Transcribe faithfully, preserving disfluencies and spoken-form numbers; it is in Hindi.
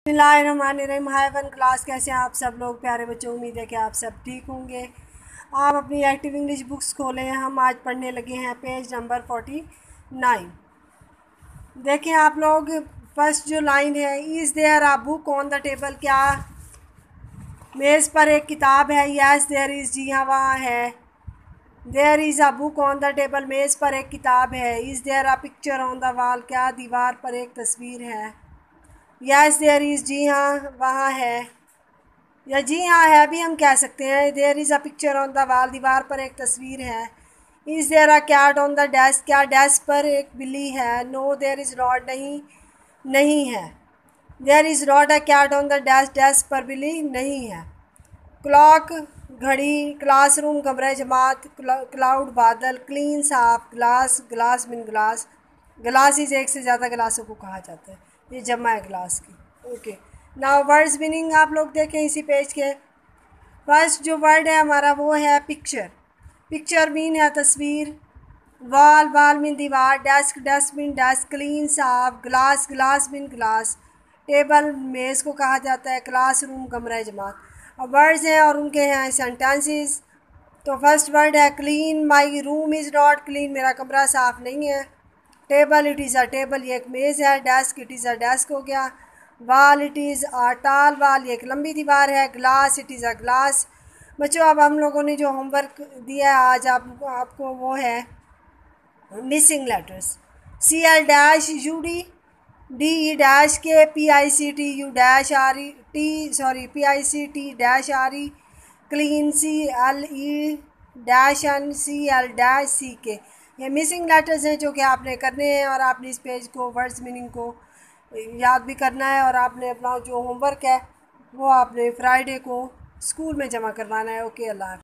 बिस्मिल्लाहिर्रहमानिर्रहीम। हाय वन क्लास, कैसे हैं आप सब लोग प्यारे बच्चों। उम्मीद है कि आप सब ठीक होंगे। आप अपनी एक्टिव इंग्लिश बुक्स खोलें। हम आज पढ़ने लगे हैं पेज नंबर फोर्टी नाइन। देखें आप लोग, फर्स्ट जो लाइन है, is there a book on the table. क्या मेज़ पर एक किताब है? यस देयर इज़, जी हाँ वहाँ है। There is a book on the table, मेज़ पर एक किताब है। Is there a picture on the wall, क्या दीवार पर एक तस्वीर है? यस देयर इज़, जी हाँ वहाँ है, या जी हाँ है भी हम कह सकते हैं। There is a picture on the wall, दीवार पर एक तस्वीर है। Is there a cat on the desk, क्या डेस्क पर एक बिल्ली है? नो देयर इज़ नॉट, नहीं नहीं है। There is not a cat on the desk, desk पर बिल्ली नहीं है। क्लॉक घड़ी, क्लासरूम कमरा जमात, क्लाउड बादल, क्लीन साफ, ग्लास ग्लास बिन ग्लास, ग्लासेस एक से ज़्यादा गिलासों को कहा जाता है, ये जमा है ग्लास की। ओके, नाउ वर्ड्स मीनिंग आप लोग देखें इसी पेज के। फर्स्ट जो वर्ड है हमारा वो है पिक्चर। पिक्चर मीन है तस्वीर, वॉल वॉल मीन दीवार, desk desk mean desk, clean साफ, glass glass mean glass, table मेज़ को कहा जाता है, क्लासरूम कमरा जमात। अब वर्ड्स हैं और उनके हैं सेंटेंसेस। तो फर्स्ट वर्ड है clean, my room is not clean, मेरा कमरा साफ़ नहीं है। Table, it is a table, ये एक मेज़ है। Desk, it is a desk हो गया। वाल, इट इज़ अ टाल वाल, ये एक लंबी दीवार है। Glass, it is a glass. बच्चों अब हम लोगों ने जो होमवर्क दिया है आज आप आपको वो है missing letters. C L dash U D, D E dash K, P I C T U dash R E T, sorry P I C T dash R E, clean C L E dash N, C L dash C K. ये मिसिंग लेटर्स हैं जो कि आपने करने हैं और आपने इस पेज को वर्ड्स मीनिंग को याद भी करना है और आपने अपना जो होमवर्क है वो आपने फ्राइडे को स्कूल में जमा करवाना है। ओके, अल्लाह।